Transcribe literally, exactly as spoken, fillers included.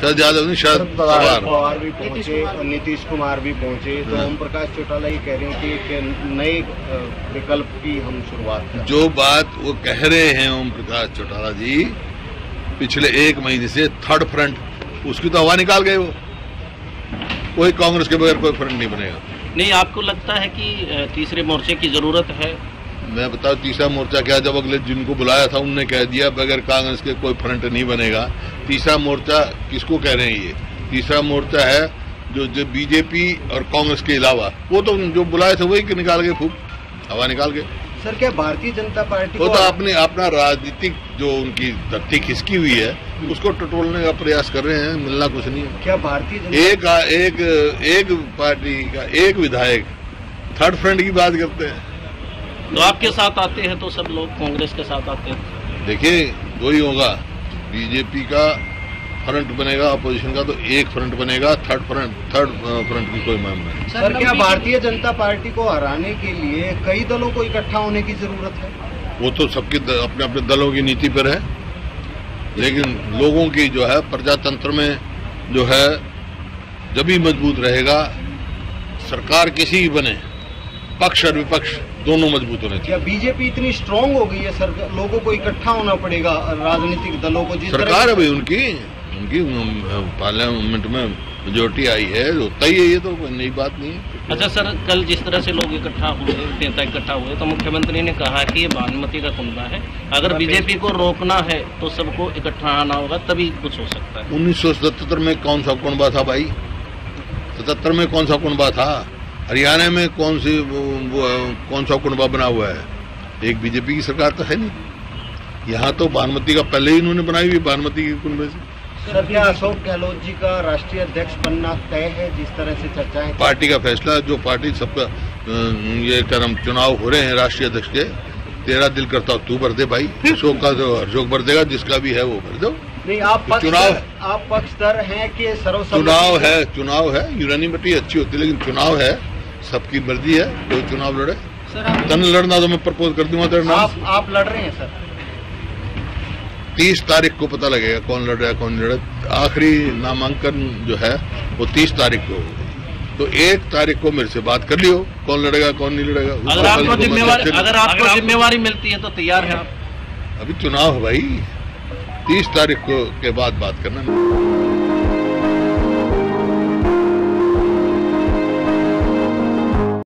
शरद यादव नहीं, शरद पवार भी पहुंचे, नीतीश कुमार भी पहुंचे, तो ओम प्रकाश चौटाला ये कह रहे हैं कि एक नए विकल्प की हम शुरुआत करें। जो बात वो कह रहे हैं ओम प्रकाश चौटाला जी पिछले एक महीने से थर्ड फ्रंट, उसकी तो हवा निकाल गए वो। कोई कांग्रेस के बगैर कोई फ्रंट नहीं बनेगा। नहीं, आपको लगता है कि तीसरे मोर्चे की जरूरत है? मैं बताऊं तीसरा मोर्चा क्या, जब अगले जिनको बुलाया था उनने कह दिया बगैर कांग्रेस के कोई फ्रंट नहीं बनेगा। तीसरा मोर्चा किसको कह रहे हैं ये? तीसरा मोर्चा है जो जो बीजेपी और कांग्रेस के अलावा, वो तो जो बुलाए थे वही निकाल गए, फूक हवा निकाल गए। सर क्या भारतीय जनता पार्टी वो तो आपने अपना राजनीतिक जो उनकी धरती खिसकी हुई है उसको टटोलने का प्रयास कर रहे हैं, मिलना कुछ नहीं है। क्या भारतीय एक एक एक पार्टी का एक विधायक थर्ड फ्रंट की बात करते हैं? तो आपके साथ आते हैं तो सब लोग कांग्रेस के साथ आते हैं। देखिए वही होगा, बीजेपी का फ्रंट बनेगा, अपोजिशन का तो एक फ्रंट बनेगा, थर्ड फ्रंट थर्ड फ्रंट की कोई मामला नहीं। सर क्या भारतीय जनता पार्टी को हराने के लिए कई दलों को इकट्ठा होने की जरूरत है? वो तो सबके अपने अपने दलों की नीति पर है, लेकिन लोगों की जो है प्रजातंत्र में जो है जब भी मजबूत रहेगा, सरकार किसी भी बने, पक्ष और विपक्ष दोनों मजबूत होने चाहिए। क्या बीजेपी इतनी स्ट्रांग हो गई है सर, लोगों को इकट्ठा होना पड़ेगा राजनीतिक दलों को? सरकार है भाई उनकी उनकी पार्लियामेंट में मेजोरिटी आई है, होता ही है, ये तो कोई नई बात नहीं है। अच्छा सर, कल जिस तरह से लोग इकट्ठा हुए, नेता इकट्ठा हुए, तो मुख्यमंत्री ने कहा कि ये बागमती का कुंबा है, अगर बीजेपी को रोकना है तो सबको इकट्ठा आना होगा, तभी कुछ हो सकता है। उन्नीस सौ सतहत्तर में कौन सा कुंबा था भाई? सतहत्तर में कौन सा कुंबा था? हरियाणा में कौन सी कौन सा कुंबा बना हुआ है? एक बीजेपी की सरकार तो है नहीं। यहाँ तो बागमती का पहले ही इन्होंने बनाई हुई, बागमती के कुंबे से। सर क्या अशोक गहलोत जी का राष्ट्रीय अध्यक्ष बनना तय है, जिस तरह से चर्चाएं? पार्टी का फैसला, जो पार्टी सबका ये टर्म चुनाव हो रहे हैं राष्ट्रीय अध्यक्ष के, तेरा दिल करता तू भर दे भाई, अशोक का तो अशोक भर देगा, जिसका भी है वो भर दो। नहीं, आप चुनाव आप पक्षधर हैं कि सर्वसम्मति? चुनाव है, चुनाव है, यूनानिमिटी अच्छी होती है, लेकिन चुनाव है, सबकी मर्जी है, कोई चुनाव लड़े। तन लड़ना तो मैं प्रपोज कर दूंगा तेरे नाम। आप, आप लड़ रहे हैं सर? तीस तारीख को पता लगेगा कौन लड़ रहा है कौन लड़ रहा है। आखिरी नामांकन जो है वो तीस तारीख को होगा, तो एक तारीख को मेरे से बात कर लियो, कौन लड़ेगा कौन नहीं लड़ेगा। अगर आपको जिम्मेवारी अगर आपको जिम्मेवारी मिलती है तो तैयार है आप? अभी चुनाव है भाई, तीस तारीख को के बाद बात करना।